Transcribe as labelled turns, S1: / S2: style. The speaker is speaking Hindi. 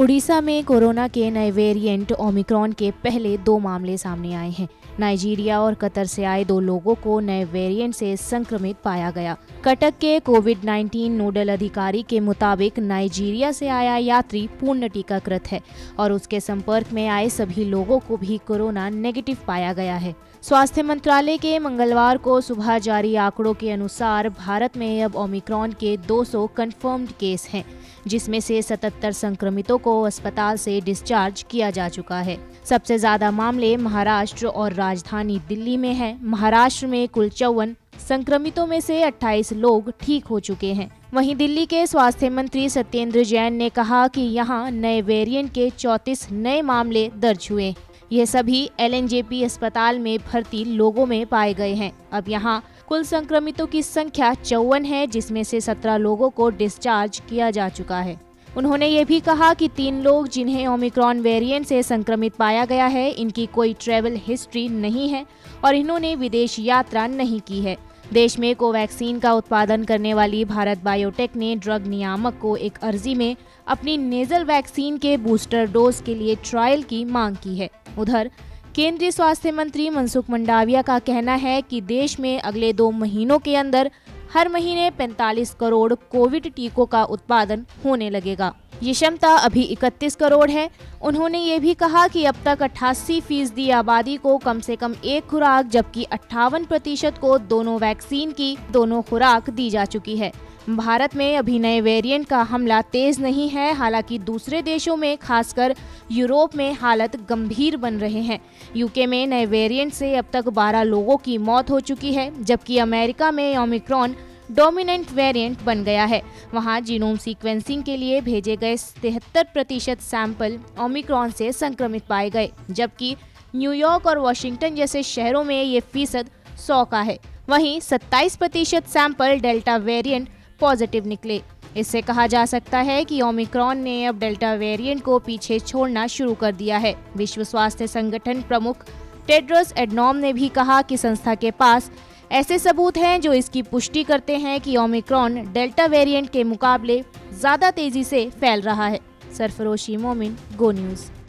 S1: उड़ीसा में कोरोना के नए वेरिएंट ओमिक्रॉन के पहले 2 मामले सामने आए हैं। नाइजीरिया और कतर से आए 2 लोगों को नए वेरिएंट से संक्रमित पाया गया। कटक के कोविड-19 नोडल अधिकारी के मुताबिक नाइजीरिया से आया यात्री पूर्ण टीकाकृत है और उसके संपर्क में आए सभी लोगों को भी कोरोना नेगेटिव पाया गया है। स्वास्थ्य मंत्रालय के मंगलवार को सुबह जारी आंकड़ों के अनुसार भारत में अब ओमिक्रॉन के 200 कंफर्म्ड केस हैं, जिसमें से 77 संक्रमितों को अस्पताल से डिस्चार्ज किया जा चुका है। सबसे ज्यादा मामले महाराष्ट्र और राजधानी दिल्ली में हैं। महाराष्ट्र में कुल 54 संक्रमितों में से 28 लोग ठीक हो चुके हैं। वहीं दिल्ली के स्वास्थ्य मंत्री सत्येंद्र जैन ने कहा कि यहां नए वेरिएंट के 34 नए मामले दर्ज हुए। ये सभी LNJP अस्पताल में भर्ती लोगों में पाए गए हैं। अब यहां कुल संक्रमितों की संख्या 54 है, जिसमें से 17 लोगों को डिस्चार्ज किया जा चुका है। उन्होंने ये भी कहा कि 3 लोग जिन्हें ओमिक्रॉन वेरिएंट से संक्रमित पाया गया है, इनकी कोई ट्रैवल हिस्ट्री नहीं है और इन्होंने विदेश यात्रा नहीं की है। देश में कोवैक्सीन का उत्पादन करने वाली भारत बायोटेक ने ड्रग नियामक को एक अर्जी में अपनी नेजल वैक्सीन के बूस्टर डोज के लिए ट्रायल की मांग की है। उधर केंद्रीय स्वास्थ्य मंत्री मनसुख मंडाविया का कहना है कि देश में अगले 2 महीनों के अंदर हर महीने 45 करोड़ कोविड टीकों का उत्पादन होने लगेगा। ये क्षमता अभी 31 करोड़ है। उन्होंने ये भी कहा कि अब तक 88% आबादी को कम से कम 1 खुराक जबकि 58% को दोनों वैक्सीन की दोनों खुराक दी जा चुकी है। भारत में अभी नए वेरिएंट का हमला तेज नहीं है। हालांकि दूसरे देशों में खासकर यूरोप में हालत गंभीर बन रहे हैं। यूके में नए वेरिएंट से अब तक 12 लोगों की मौत हो चुकी है, जबकि अमेरिका में ओमिक्रॉन डोमिनेंट वेरिएंट बन गया है। वहां जीनोम सीक्वेंसिंग के लिए भेजे गए 73% सैंपल ओमिक्रॉन से संक्रमित पाए गए, जबकि न्यूयॉर्क और वॉशिंगटन जैसे शहरों में ये फीसद 100 का है। वहीं 27% सैंपल डेल्टा वेरिएंट पॉजिटिव निकले। इससे कहा जा सकता है कि ओमिक्रॉन ने अब डेल्टा वेरिएंट को पीछे छोड़ना शुरू कर दिया है। विश्व स्वास्थ्य संगठन प्रमुख टेड्रोस एडनॉम ने भी कहा कि संस्था के पास ऐसे सबूत हैं जो इसकी पुष्टि करते हैं कि ओमिक्रॉन डेल्टा वेरिएंट के मुकाबले ज्यादा तेजी से फैल रहा है। सरफरोशी मोमिन, गो न्यूज़।